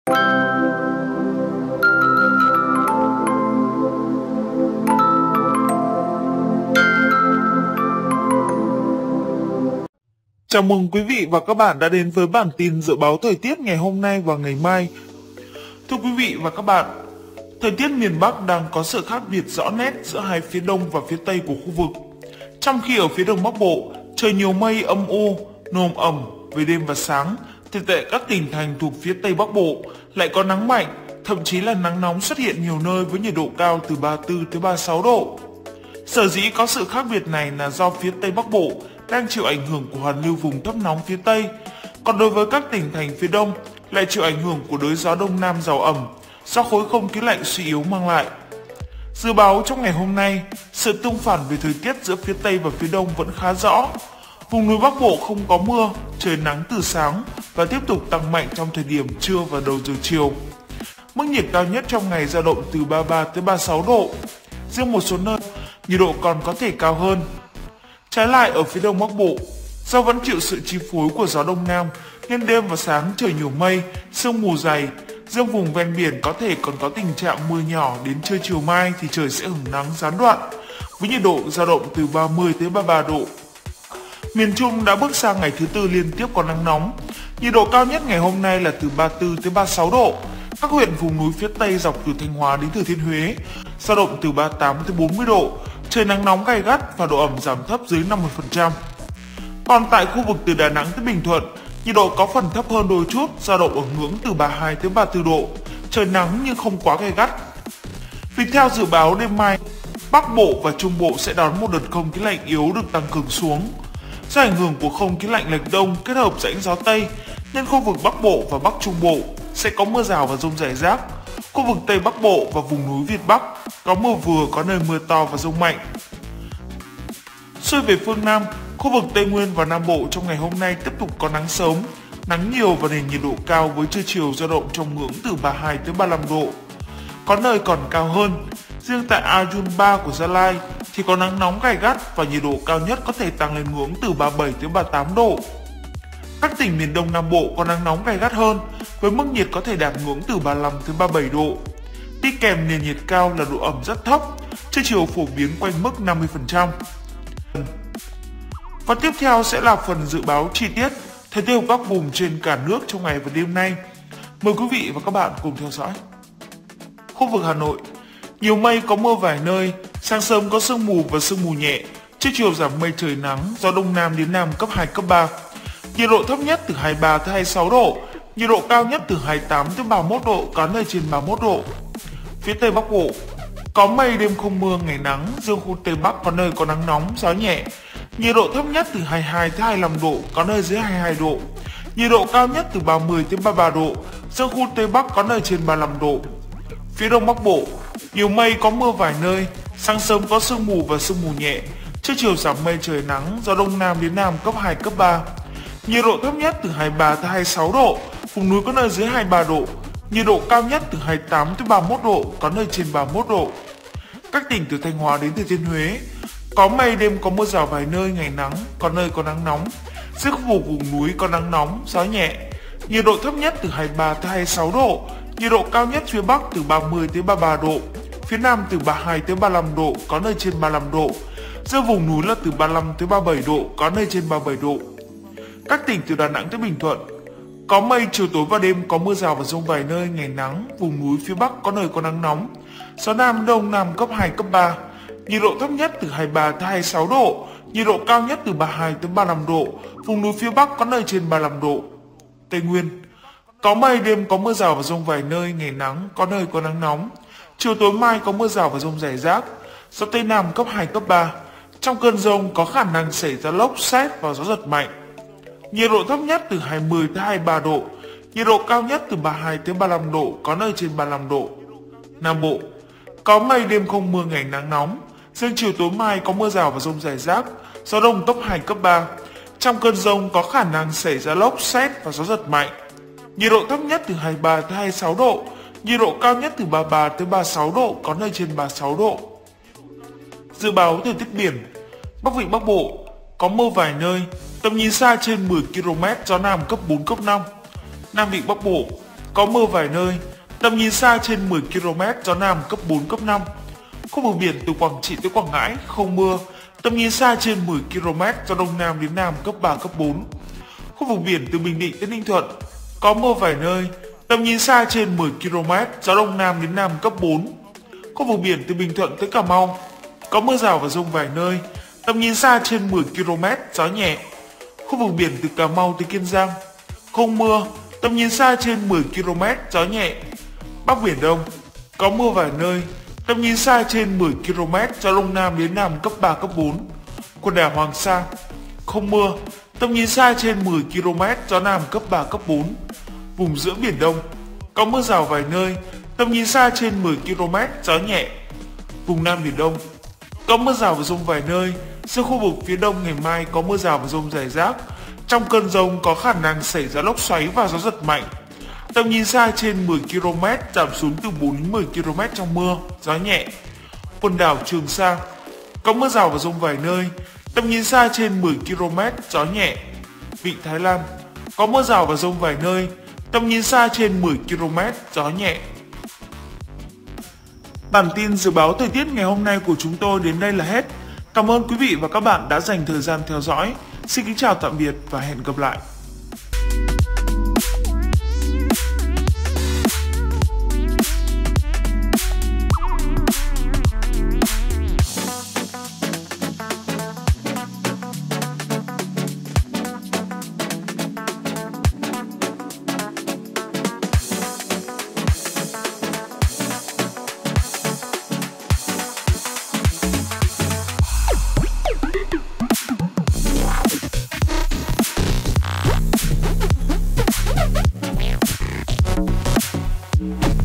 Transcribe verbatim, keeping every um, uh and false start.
Chào mừng quý vị và các bạn đã đến với bản tin dự báo thời tiết ngày hôm nay và ngày mai. Thưa quý vị và các bạn, thời tiết miền Bắc đang có sự khác biệt rõ nét giữa hai phía Đông và phía Tây của khu vực. Trong khi ở phía Đông Bắc Bộ, trời nhiều mây âm u, nồm ẩm về đêm và sáng, thì tại các tỉnh thành thuộc phía Tây Bắc Bộ lại có nắng mạnh, thậm chí là nắng nóng xuất hiện nhiều nơi với nhiệt độ cao từ ba mươi tư tới ba mươi sáu độ. Sở dĩ có sự khác biệt này là do phía Tây Bắc Bộ đang chịu ảnh hưởng của hoàn lưu vùng thấp nóng phía Tây, còn đối với các tỉnh thành phía Đông lại chịu ảnh hưởng của đới gió Đông Nam giàu ẩm do khối không khí lạnh suy yếu mang lại. Dự báo trong ngày hôm nay, sự tương phản về thời tiết giữa phía Tây và phía Đông vẫn khá rõ. Vùng núi Bắc Bộ không có mưa, trời nắng từ sáng và tiếp tục tăng mạnh trong thời điểm trưa và đầu giờ chiều. Mức nhiệt cao nhất trong ngày dao động từ ba mươi ba tới ba mươi sáu độ. Riêng một số nơi, nhiệt độ còn có thể cao hơn. Trái lại ở phía Đông Bắc Bộ, do vẫn chịu sự chi phối của gió Đông Nam nên đêm và sáng trời nhiều mây, sương mù dày. Riêng vùng ven biển có thể còn có tình trạng mưa nhỏ, đến trưa chiều mai thì trời sẽ hửng nắng gián đoạn, với nhiệt độ dao động từ ba mươi tới ba mươi ba độ. Miền Trung đã bước sang ngày thứ tư liên tiếp có nắng nóng. Nhiệt độ cao nhất ngày hôm nay là từ ba mươi tư tới ba mươi sáu độ. Các huyện vùng núi phía Tây dọc từ Thanh Hóa đến Thừa Thiên Huế dao động từ ba mươi tám tới bốn mươi độ. Trời nắng nóng gay gắt và độ ẩm giảm thấp dưới năm mươi phần trăm. Còn tại khu vực từ Đà Nẵng tới Bình Thuận, nhiệt độ có phần thấp hơn đôi chút, dao động ở ngưỡng từ ba mươi hai tới ba mươi tư độ. Trời nắng nhưng không quá gay gắt. Vì theo dự báo đêm mai, Bắc Bộ và Trung Bộ sẽ đón một đợt không khí lạnh yếu được tăng cường xuống. Do ảnh hưởng của không khí lạnh lệch đông kết hợp rãnh gió Tây, nên khu vực Bắc Bộ và Bắc Trung Bộ sẽ có mưa rào và dông rải rác. Khu vực Tây Bắc Bộ và vùng núi Việt Bắc có mưa vừa, có nơi mưa to và dông mạnh. Xuôi về phương Nam, khu vực Tây Nguyên và Nam Bộ trong ngày hôm nay tiếp tục có nắng sớm, nắng nhiều và nền nhiệt độ cao với trưa chiều dao động trong ngưỡng từ ba mươi hai tới ba mươi lăm độ. Có nơi còn cao hơn. Riêng tại Ayunpa của Gia Lai thì có nắng nóng gay gắt và nhiệt độ cao nhất có thể tăng lên ngưỡng từ ba mươi bảy tới ba mươi tám độ. Các tỉnh miền Đông Nam Bộ có nắng nóng gay gắt hơn với mức nhiệt có thể đạt ngưỡng từ ba mươi lăm tới ba mươi bảy độ. Đi kèm nền nhiệt cao là độ ẩm rất thấp, trưa chiều phổ biến quanh mức năm mươi phần trăm. Và tiếp theo sẽ là phần dự báo chi tiết thời tiết của các vùng trên cả nước trong ngày và đêm nay. Mời quý vị và các bạn cùng theo dõi. Khu vực Hà Nội, nhiều mây có mưa vài nơi, sáng sớm có sương mù và sương mù nhẹ, trưa chiều giảm mây trời nắng, gió Đông Nam đến Nam cấp hai, cấp ba. Nhiệt độ thấp nhất từ hai mươi ba tới hai mươi sáu độ, nhiệt độ cao nhất từ hai mươi tám tới ba mươi mốt độ, có nơi trên ba mươi mốt độ. Phía Tây Bắc Bộ, có mây đêm không mưa ngày nắng, riêng khu Tây Bắc có nơi có nắng nóng, gió nhẹ. Nhiệt độ thấp nhất từ hai mươi hai tới hai mươi lăm độ, có nơi dưới hai mươi hai độ. Nhiệt độ cao nhất từ ba mươi tới ba mươi ba độ, riêng khu Tây Bắc có nơi trên ba mươi lăm độ. Phía Đông Bắc Bộ, nhiều mây có mưa vài nơi, sáng sớm có sương mù và sương mù nhẹ, trưa chiều giảm mây trời nắng, gió Đông Nam đến Nam cấp hai, cấp ba. Nhiệt độ thấp nhất từ hai mươi ba tới hai mươi sáu độ, vùng núi có nơi dưới hai mươi ba độ. Nhiệt độ cao nhất từ hai mươi tám tới ba mươi mốt độ, có nơi trên ba mươi mốt độ. Các tỉnh từ Thanh Hóa đến Thừa Thiên Huế, có mây đêm có mưa rào vài nơi, ngày nắng, có nơi có nắng nóng. Riêng khu vực vùng núi có nắng nóng, gió nhẹ. Nhiệt độ thấp nhất từ hai mươi ba tới hai mươi sáu độ, nhiệt độ cao nhất phía Bắc từ ba mươi tới ba mươi ba độ, phía Nam từ ba mươi hai tới ba mươi lăm độ, có nơi trên ba mươi lăm độ. Riêng vùng núi là từ ba mươi lăm tới ba mươi bảy độ, có nơi trên ba mươi bảy độ. Các tỉnh từ Đà Nẵng tới Bình Thuận, có mây, chiều tối và đêm có mưa rào và dông vài nơi, ngày nắng, vùng núi phía Bắc có nơi có nắng nóng, gió Nam Đông Nam cấp hai, cấp ba. Nhiệt độ thấp nhất từ hai mươi ba tới hai mươi sáu độ, nhiệt độ cao nhất từ ba mươi hai tới ba mươi lăm độ, vùng núi phía Bắc có nơi trên ba mươi lăm độ. Tây Nguyên, có mây, đêm có mưa rào và dông vài nơi, ngày nắng, có nơi có nắng nóng, chiều tối mai có mưa rào và dông rải rác, gió Tây Nam cấp hai, cấp ba. Trong cơn dông có khả năng xảy ra lốc, sét và gió giật mạnh. Nhiệt độ thấp nhất từ hai mươi tới hai mươi ba độ, nhiệt độ cao nhất từ ba mươi hai tới ba mươi lăm độ, có nơi trên ba mươi lăm độ. Nam Bộ, có mây, đêm không mưa, ngày nắng nóng, riêng chiều tối mai có mưa rào và dông rải rác, gió đông cấp hai, cấp ba. Trong cơn dông có khả năng xảy ra lốc, sét và gió giật mạnh. Nhiệt độ thấp nhất từ hai mươi ba tới hai mươi sáu độ, nhiệt độ cao nhất từ ba mươi ba tới ba mươi sáu độ, có nơi trên ba mươi sáu độ. Dự báo thời tiết biển, Bắc Vịnh Bắc Bộ có mưa vài nơi, tầm nhìn xa trên mười ki lô mét, gió Nam cấp bốn, cấp năm. Nam Vịnh Bắc Bộ có mưa vài nơi, tầm nhìn xa trên mười ki lô mét, gió Nam cấp bốn, cấp năm. Khu vực biển từ Quảng Trị tới Quảng Ngãi không mưa, tầm nhìn xa trên mười ki lô mét, gió Đông Nam đến Nam cấp ba, cấp bốn. Khu vực biển từ Bình Định đến Ninh Thuận có mưa vài nơi, tầm nhìn xa trên mười ki lô mét, gió Đông Nam đến Nam cấp bốn. Khu vực biển từ Bình Thuận tới Cà Mau có mưa rào và dông vài nơi, tầm nhìn xa trên mười ki lô mét, gió nhẹ. Khu vực biển từ Cà Mau tới Kiên Giang không mưa, tầm nhìn xa trên mười ki lô mét, gió nhẹ. Bắc Biển Đông có mưa vài nơi, tầm nhìn xa trên mười ki lô mét, gió Đông Nam đến Nam cấp ba, cấp bốn. Quần đảo Hoàng Sa không mưa, tầm nhìn xa trên mười ki lô mét, gió Nam cấp ba, cấp bốn. Vùng giữa Biển Đông có mưa rào vài nơi, tầm nhìn xa trên mười ki lô mét, gió nhẹ. Vùng Nam Biển Đông có mưa rào và dông vài nơi, riêng khu vực phía đông ngày mai có mưa rào và dông rải rác. Trong cơn dông có khả năng xảy ra lốc xoáy và gió giật mạnh. Tầm nhìn xa trên mười ki lô mét, giảm xuống từ bốn đến mười ki lô mét trong mưa, gió nhẹ. Quần đảo Trường Sa có mưa rào và dông vài nơi, tầm nhìn xa trên mười ki lô mét, gió nhẹ. Vịnh Thái Lan có mưa rào và dông vài nơi, tầm nhìn xa trên mười ki lô mét, gió nhẹ. Bản tin dự báo thời tiết ngày hôm nay của chúng tôi đến đây là hết. Cảm ơn quý vị và các bạn đã dành thời gian theo dõi. Xin kính chào tạm biệt và hẹn gặp lại. We'll be right back.